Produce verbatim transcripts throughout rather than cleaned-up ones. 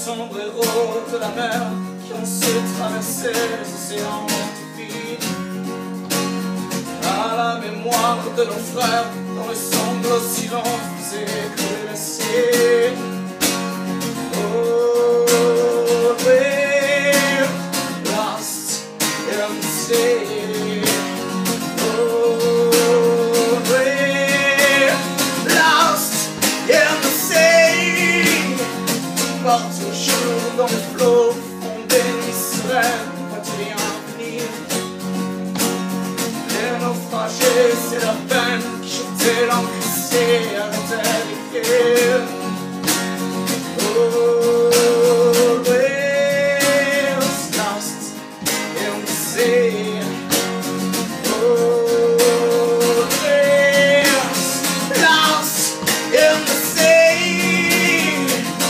sombres héros de la mer qui ont su traverser les océans infinis. À la mémoire de nos frères dont le sanglot silence faisait couler la sienne. Oh, we're lost in the sea. Oh, we're lost in the sea. Par toujours dans les flots font des nuits sereines, voiture infinie. Les naufragés, c'est la peine qui jetait l'encrissé, arrêtait d'écrire. Oh, we're lost in the sea. Oh, we're lost in the sea.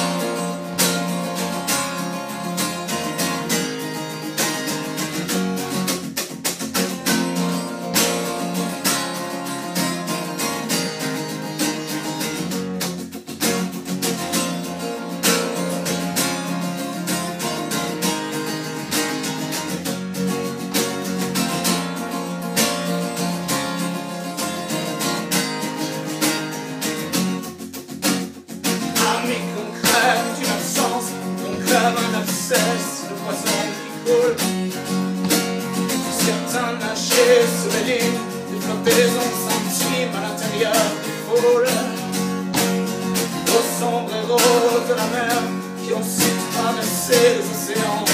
Une absence, donc crève un abscesse, le poison qui coule. Certains nager sous les lignes, des flottaisons intimes à l'intérieur des foules. Aux sombres héros de la mer qui ont su traverser les océans